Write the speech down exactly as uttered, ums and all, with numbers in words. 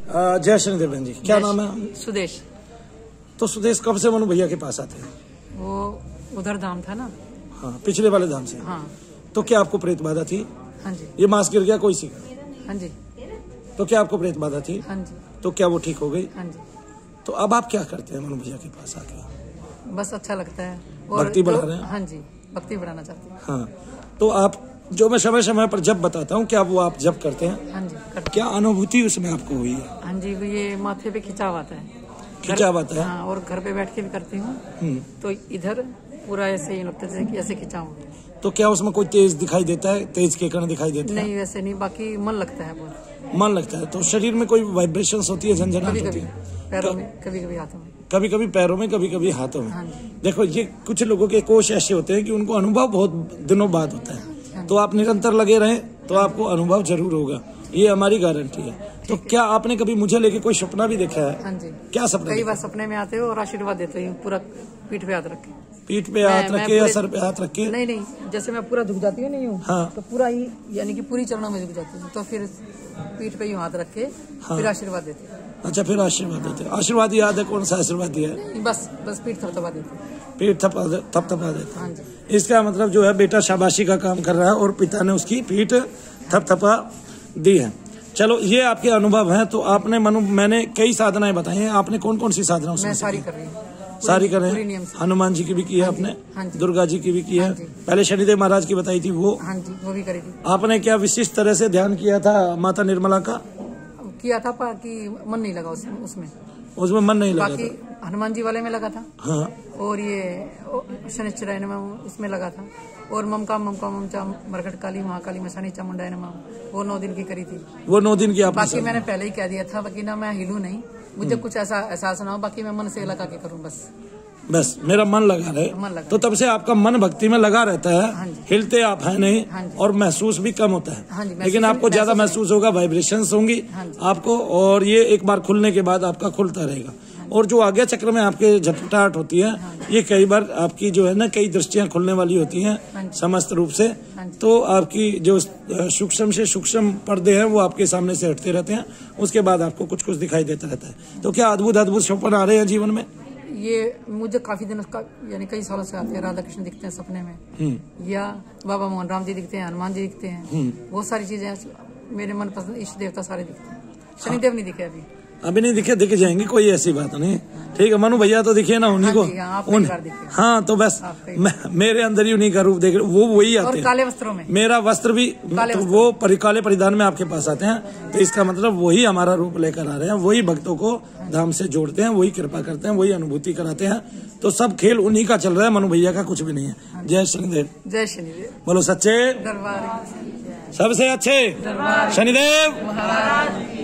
जय शनिदेव बहन जी, क्या नाम है? सुदेश। तो सुदेश कब से मनु भैया के पास आते हैं? वो उधर धाम था ना। हाँ, पिछले वाले धाम से। हाँ। तो क्या आपको प्रेत बाधा थी? हाँ जी। ये मांस गिर गया कोई सी? हाँ जी। तो क्या आपको प्रेत बाधा थी? हाँ जी। तो क्या वो ठीक हो गई? हाँ जी। तो अब आप क्या करते हैं मनु भैया के पास आके? बस अच्छा लगता है और भक्ति बढ़ा रहे हैं? हाँ जी, भक्ति बढ़ाना चाहते हैं। हाँ, तो आप जो मैं समय समय पर जब बताता हूँ, क्या वो आप जब करते हैं? हाँ जी करते। क्या अनुभूति उसमें आपको हुई है? हाँ जी, ये माथे पे खिंचाव आता है। खिंचाव आता है? हाँ, और घर पे बैठ के भी करती हूँ तो इधर पूरा ऐसे ही लगता है कि ऐसे खिंचाव। तो क्या उसमें कोई तेज दिखाई देता है? तेज के कण दिखाई देते हैं? नहीं, वैसे नहीं, बाकी मन लगता है बहुत। मन लगता है। तो शरीर में कोई वाइब्रेशंस होती है, झंझनाहट होती है? पैरों में, कभी कभी हाथों में। कभी कभी पैरों में, कभी कभी हाथों में। हाँ जी। देखो, ये कुछ लोगों के कोष ऐसे होते हैं कि उनको अनुभव बहुत दिनों बाद होता है। तो आप निरंतर लगे रहें तो आपको अनुभव जरूर होगा, ये हमारी गारंटी है। तो क्या आपने कभी मुझे लेके कोई सपना भी देखा है? हाँ जी। क्या सपना? कई बार सपने में आते हो और आशीर्वाद देते हो, पूरा पीठ पे हाथ रखे। पीठ पे हाथ रखे या सर पे हाथ रखे? नहीं नहीं, जैसे मैं पूरा झुक जाती हूँ नहीं हूँ। हाँ। तो पूरा ही यानी कि पूरी चरणों में झुक जाती हूँ, तो फिर पीठ पे ही हाथ रख के हाँ। फिर आशीर्वाद देते हैं। अच्छा, फिर आशीर्वाद देते हैं। आशीर्वाद याद है कौन सा आशीर्वाद दिया है? बस बस पीठ थपथपा देते हैं। पीठ थपा थपथपा देते हाँ हैं। जी। इसका मतलब जो है बेटा शाबाशी का काम कर रहा है और पिता ने उसकी पीठ थपथपा दी है। चलो, ये आपके अनुभव हैं। तो आपने मनु मैंने कई साधनाएं बताई हैं, आपने कौन कौन सी साधना उसमें? मैं सारी कर रही हूँ। सारी कर रहे हैं। हनुमान जी की भी की है आपने? हाँ जी। दुर्गा जी की भी की है? पहले शनिदेव महाराज की बताई थी वो? हाँ जी, वो भी करी थी। आपने क्या विशिष्ट तरह से ध्यान किया था माता निर्मला का? किया था पर कि मन नहीं लगा उसमें उसमें उसमें मन नहीं लगा बाकी था। हनुमान जी वाले में लगा था। हाँ। और ये शनिश्चराय नमः उसमें लगा था। और ममका ममका ममचा मरकट काली महाकाली मशानी चामुंडाय नमः, वो नौ दिन की करी थी। वो नौ दिन की आपने? बाकी मैंने पहले ही कह दिया था, बाकी ना मैं हिलू नहीं, मुझे कुछ ऐसा एहसास ना हो, बाकी मैं मन से लगा के करूँ बस। बस मेरा मन लगा रहे। मन लगा। तो तब से आपका मन भक्ति में लगा रहता है। हाँ, हिलते आप है नहीं। हाँ, और महसूस भी कम होता है। हाँ, लेकिन आपको ज्यादा महसूस होगा, वाइब्रेशंस होंगी। हाँ, आपको, और ये एक बार खुलने के बाद आपका खुलता रहेगा। और जो आगे चक्र में आपके झटपटाहट होती है, ये कई बार आपकी जो है ना कई दृष्टियां खुलने वाली होती हैं समस्त रूप से। तो आपकी जो सूक्ष्म से सूक्ष्म पर्दे हैं वो आपके सामने से हटते रहते हैं, उसके बाद आपको कुछ कुछ दिखाई देता रहता है। तो क्या अद्भुत अद्भुत स्वप्न आ रहे हैं जीवन में? ये मुझे काफी दिनों का यानी कई सालों से आते हैं। राधा कृष्ण दिखते हैं सपने में, या बाबा मोहन राम जी दिखते हैं, हनुमान जी दिखते हैं, बहुत सारी चीजें मेरे मन पसंद इष्ट देवता सारे दिखते हैं। शनिदेव नहीं दिखे अभी। अभी नहीं दिखे, दिख जाएंगे, कोई ऐसी बात नहीं। ठीक है, मनु भैया तो दिखे ना उन्हीं को। हाँ, उन, हाँ तो बस मैं, मेरे अंदर ही उन्हीं का रूप देख रहे, वो वही आते हैं काले वस्त्रों में। मेरा वस्त्र भी तो वो परि, काले परिधान में आपके पास आते हैं। तो इसका मतलब वही हमारा रूप लेकर आ रहे हैं, वही भक्तों को धाम से जोड़ते हैं, वही कृपा करते हैं, वही अनुभूति कराते हैं। तो सब खेल उन्हीं का चल रहा है, मनु भैया का कुछ भी नहीं है। जय शनिदेव। जय शनिदेव। बोलो सच्चे दरबार सबसे अच्छे शनिदेव।